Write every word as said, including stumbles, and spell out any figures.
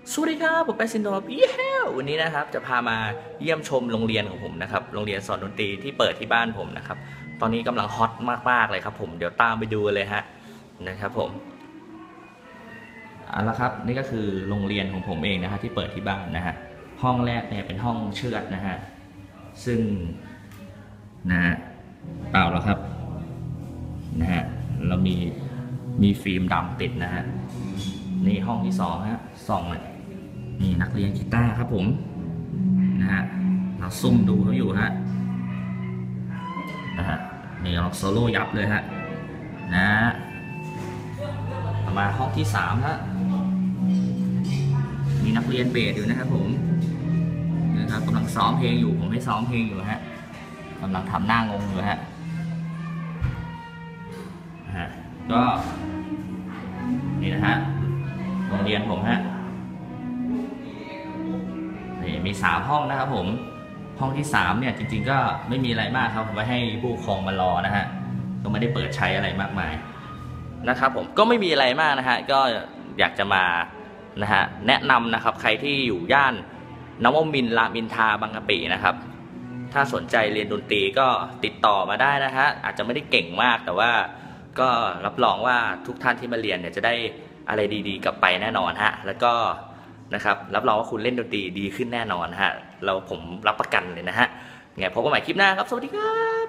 สวัสดีครับผมแปซินโดพี่แฮววันนี้นะครับจะพามาเยี่ยมชมโรงเรียนของผมนะครับโรงเรียนสอนดนตรีที่เปิดที่บ้านผมนะครับตอนนี้กำลังฮอตมากๆเลยครับผมเดี๋ยวตามไปดูเลยฮะนะครับผมเอาละครับนี่ก็คือโรงเรียนของผมเองนะฮะที่เปิดที่บ้านนะฮะห้องแรกเนี่ยเป็นห้องเชือดนะฮะซึ่งนะฮะเปล่าแล้วครับนะฮะเรามีมีฟิล์มดำติดนะฮะนี่ห้องที่สองฮะสองเลยนี่นักเรียนกีตาร์ครับผมนะฮะเราซุ่มดูเขาอยู่ฮะนะฮะนี่เราโซโล่ยับเลยฮะนะมาห้องที่สามฮะมีนักเรียนเบสอยู่นะครับผมนะครับกำลังซ้อมเพลงอยู่ผมให้ซ้อมเพลงอยู่ฮะกำลังทำหน้างงอยู่ฮะฮะก็นี่นะฮะโรงเรียนผมฮะนี่มีสามห้องนะครับผมห้องที่สามเนี่ยจริงๆก็ไม่มีอะไรมากครับไว้ให้ผู้ปกครองมารอนะฮะก็ไม่ได้เปิดใช้อะไรมากมายนะครับผมก็ไม่มีอะไรมากนะฮะก็อยากจะมานะฮะแนะนำนะครับใครที่อยู่ย่านนวมินทร์รามอินทราบางกะปินะครับถ้าสนใจเรียนดนตรีก็ติดต่อมาได้นะฮะอาจจะไม่ได้เก่งมากแต่ว่าก็รับรองว่าทุกท่านที่มาเรียนเนี่ยจะได้อะไรดีๆกลับไปแน่นอนฮะแล้วก็นะครับรับรองว่าคุณเล่นดนตรีดีขึ้นแน่นอนฮะเราผมรับประกันเลยนะฮะไงพบกันใหม่คลิปหน้าครับสวัสดีครับ